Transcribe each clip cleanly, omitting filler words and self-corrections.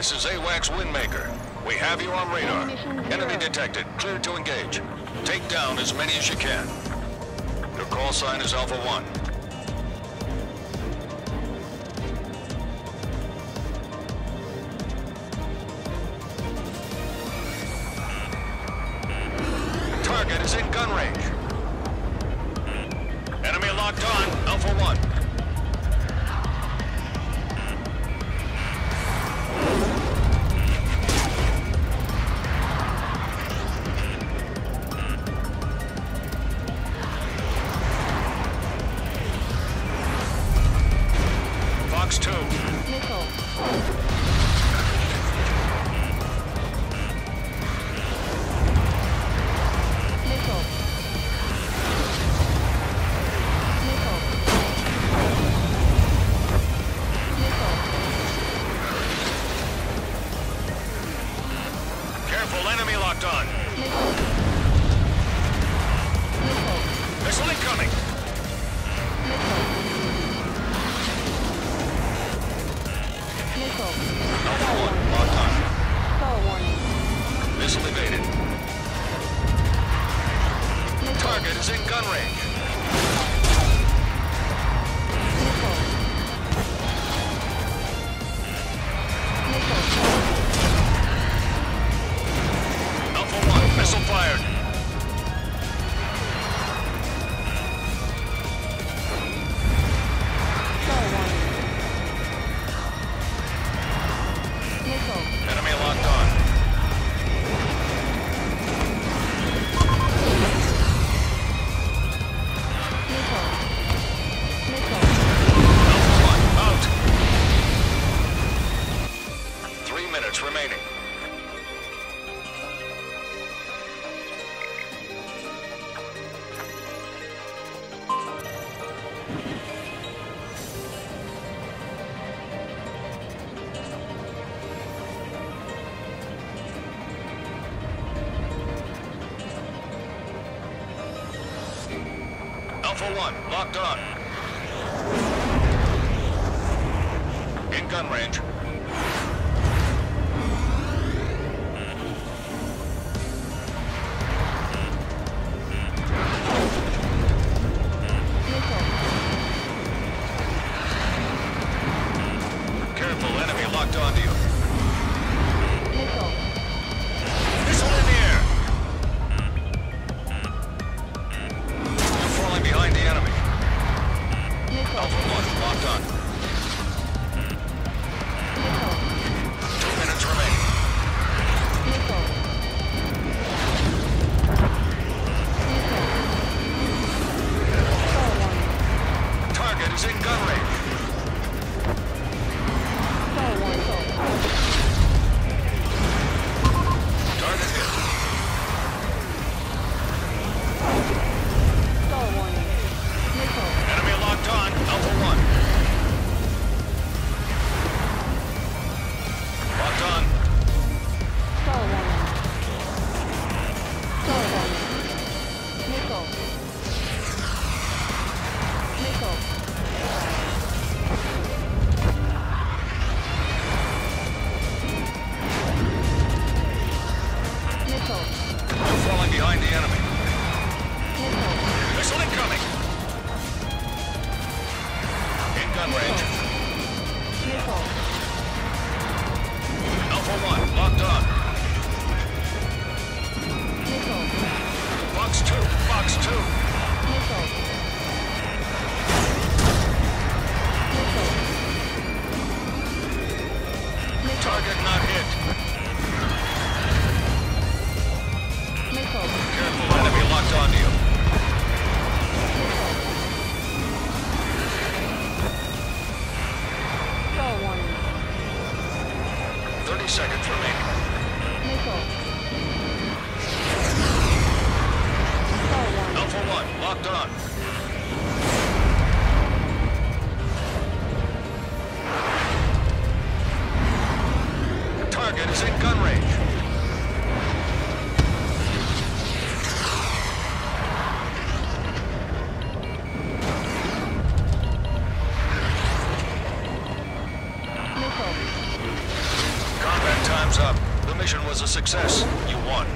This is AWACS Windmaker. We have you on radar. Enemy detected. Cleared to engage. Take down as many as you can. Your call sign is Alpha 1. Target is in gun range. Enemy locked on, Alpha 1. Fox 2. Missile. Careful, enemy locked on. Missile incoming. Alpha 1, locked on. Missile evaded. Target is in gun range. Alpha 1, missile fired. Enemy locked on. Alpha 1, out. 3 minutes remaining. Alpha 1, locked on. In gun range. Careful, enemy locked onto you. Missile in the air. You're falling behind the enemy. Alpha 1, locked on. 2 minutes remaining. Target is in gun range. Target hit. Enemy locked on, Alpha 1. Locked on. You're falling behind the enemy. Missile incoming. In gun range. Alpha 1, locked on. Fox 2, Fox 2. Target not hit. Careful, enemy locked onto you. Star warning. 30 seconds remaining. Alpha 1, locked on. Target is in gun range. Contact success. You won.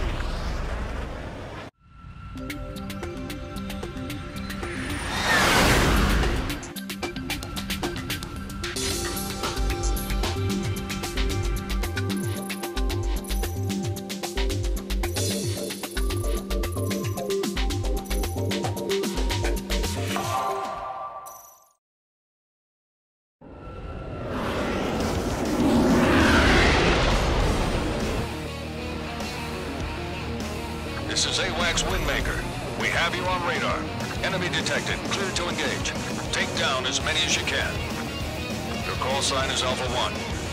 This is AWACS Windmaker. We have you on radar. Enemy detected. Clear to engage. Take down as many as you can. Your call sign is Alpha 1.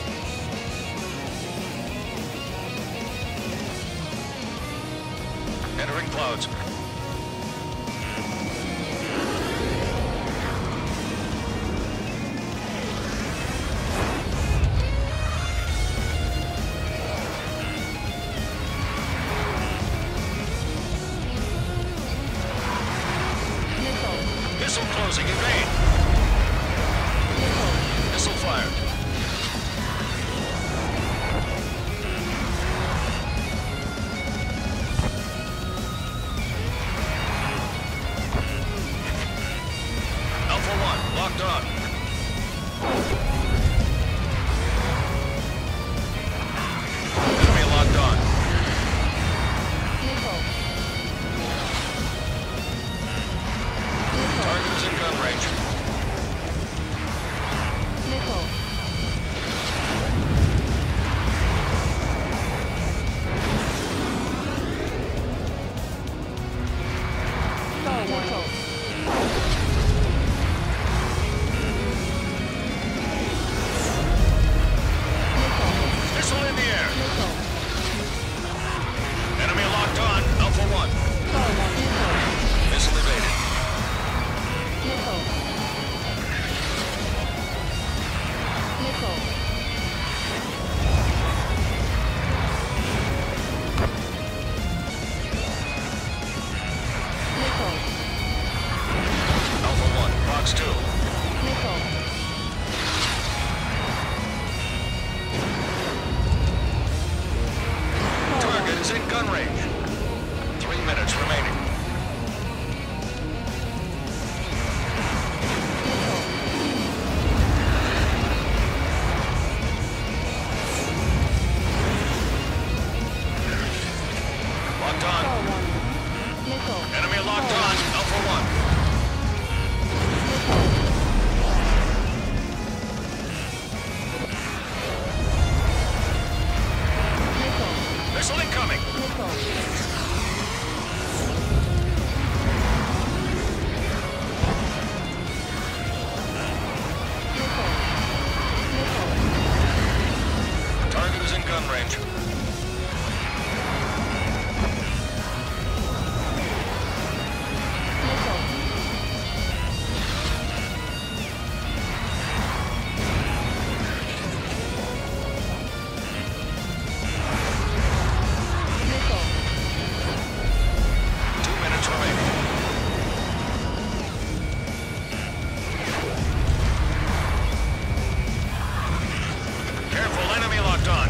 Entering clouds. Missile closing in vain. Missile fired. Alpha 1, locked on. Enemy locked on. Target is in gun range. Missile in the air. Enemy locked on. Alpha 1. Missile evaded. Alpha 1, box 2. Target is in gun range. 3 minutes remaining. Locked on. Enemy locked on. Alpha 1. Missile incoming. Target is in gun range. Careful, enemy locked on.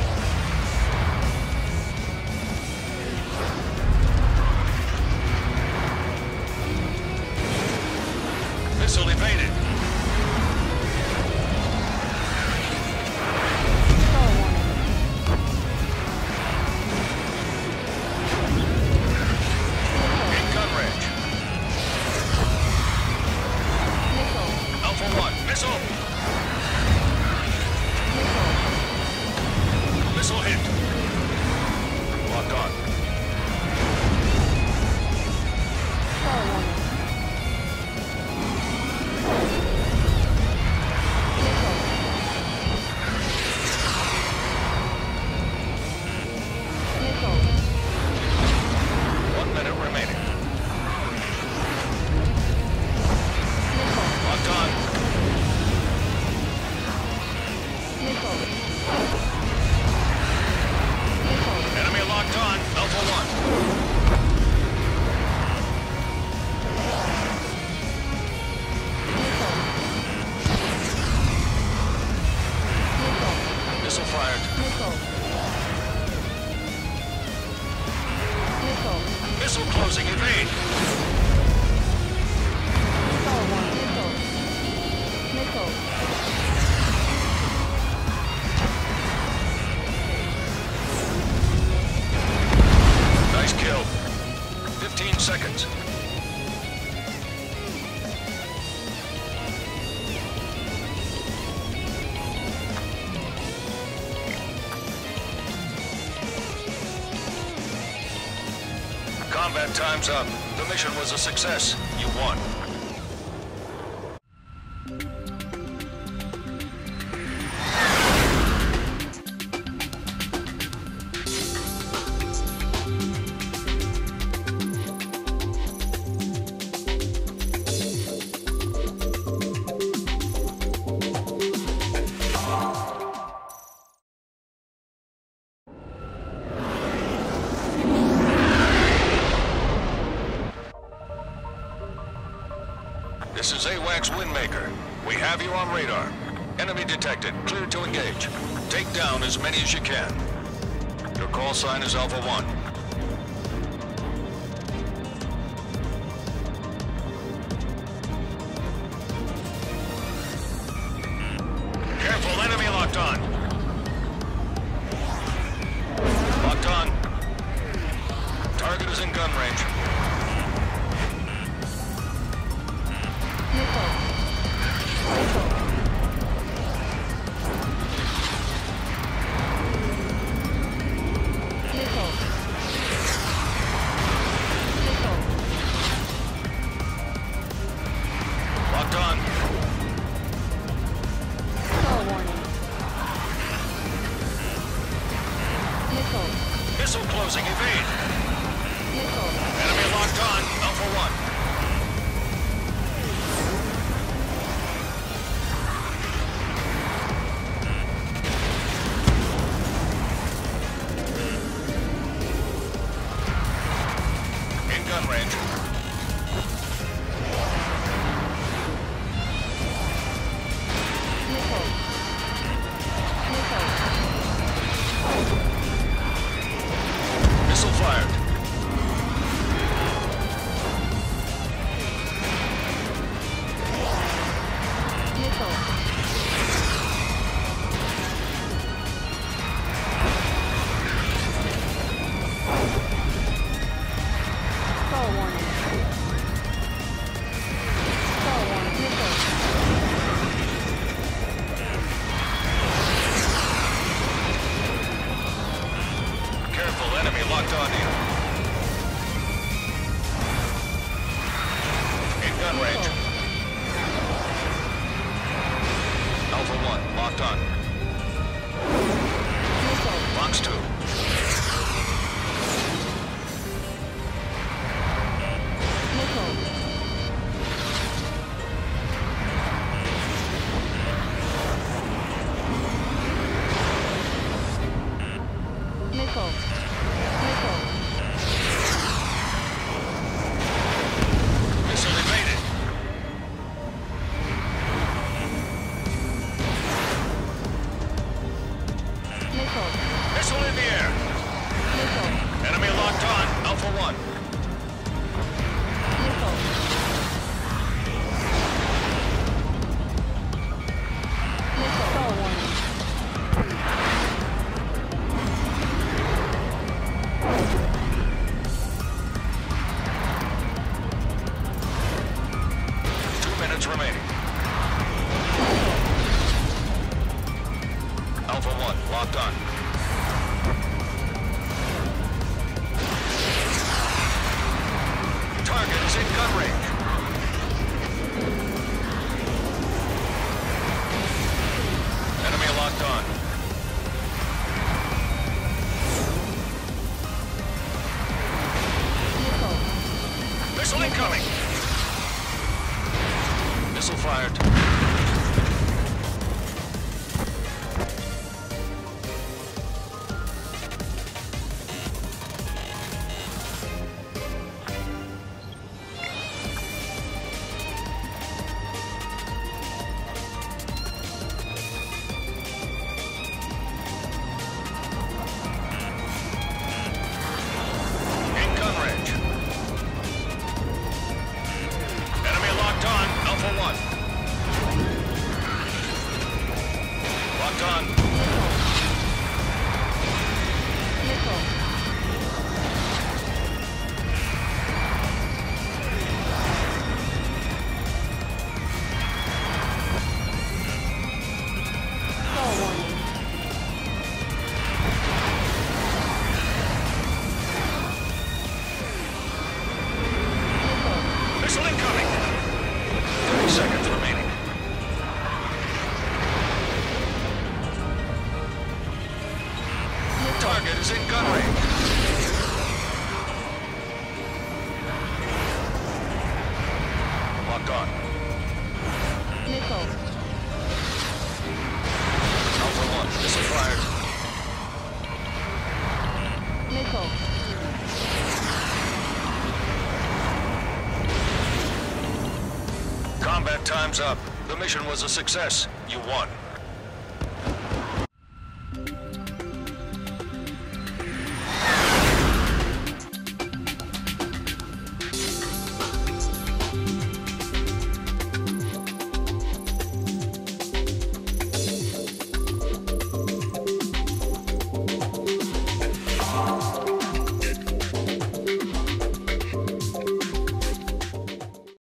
Missile evaded. In gun range. Alpha 1, missile. Missile hit. Locked on. Combat time's up. The mission was a success. You won. This is AWACS Windmaker. We have you on radar. Enemy detected. Cleared to engage. Take down as many as you can. Your call sign is Alpha 1. Careful, enemy locked on. Locked on. Target is in gun range. Missile closing, evade. Enemy locked on, Alpha 1. Locked on you. In gun range. Alpha 1, locked on. Box 2. Missile in the air. Enemy locked on, Alpha 1. Remaining. Alpha 1, locked on. Target is in gun range. Enemy locked on. Missile incoming. Missile fired. In gun range. Enemy locked on, Alpha 1. Locked on. locked on. Missile. Alpha 1, missile fired. Missile. Combat time's up. The mission was a success. You won.